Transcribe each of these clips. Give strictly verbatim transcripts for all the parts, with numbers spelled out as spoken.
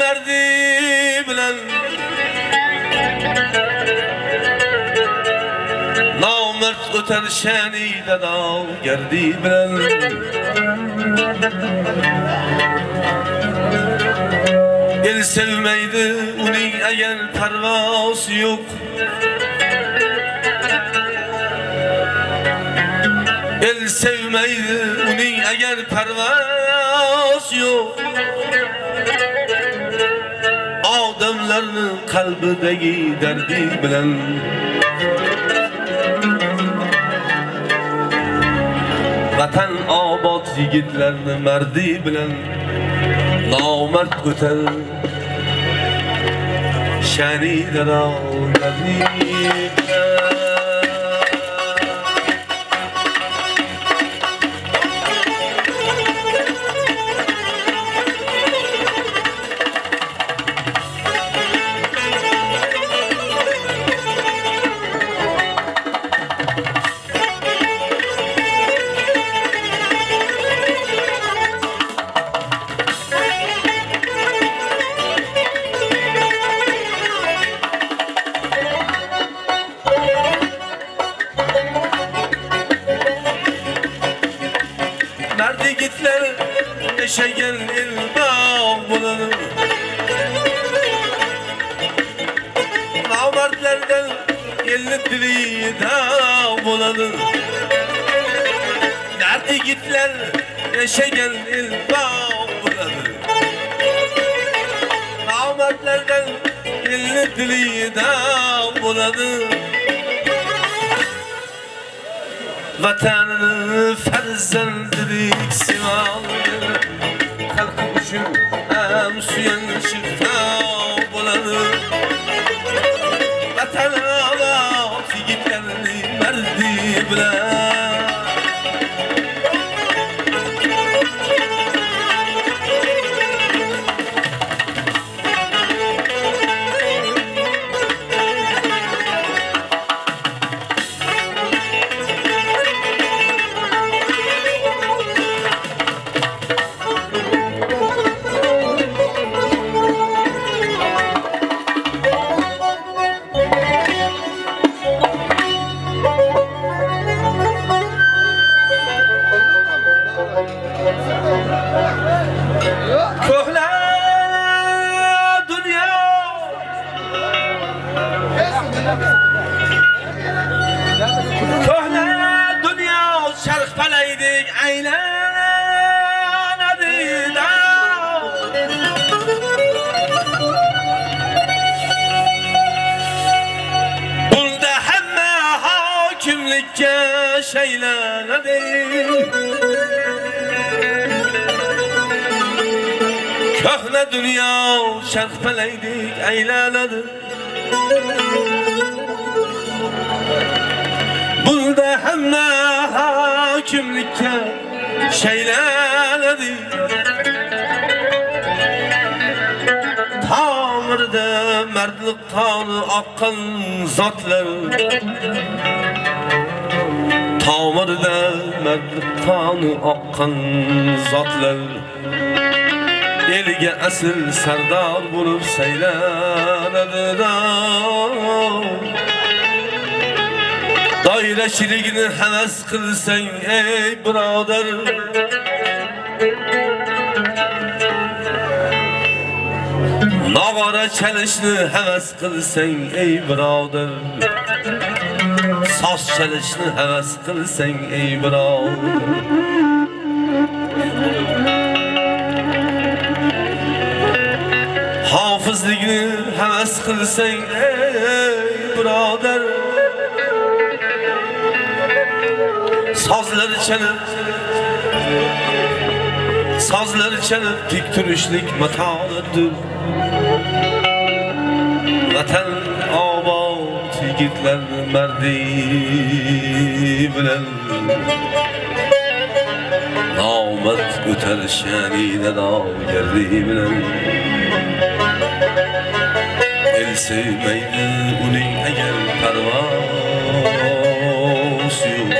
merdi bilen namert öter şenide dağ gerdi bilen el sevmeydi uning eğer pervası yok el sevmeydi uning eğer pervası yok adamlarning qalbidagi derdi bilen vatan obod yigitlarni mardi bilen nomard o'tar sha'nida dardi Şeker il bağ bulanır namertlerden elli dili dağ bulanır nerede gitler şeker il bağ bulanır namertlerden elli dili dağ bulanır vatanını farzandilik simalı halkı üçün hem suyan şifta bulanır vatanı ala yigitlerini merdi bilen şeylenedi köhne dünya şerhfeleydik eğlenedi bunda hemme hakimlikке şeylenedi tamirde merdlik kanı akkan zatlar tamirde merdlik kanı akkan zatlar elge asil sardar bulup seylenedi da daireçiligini heves kılsan ey brader nagara çalışını heves kılsan ey brader saz çalışını heves kılsan ey brader hafızligini heves kılsan ey brader sazları çalıp sazları çalıp dik duruşlik matalıdır vatan obod yigitler merdi bilen namet öter şanide dağ gerdi bilen el sevmeydi uning eğer pervası yok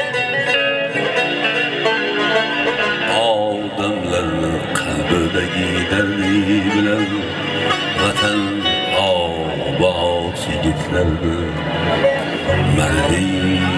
adamlarning qalbidagi derdi bilen vatan obod yigitlarni mardlik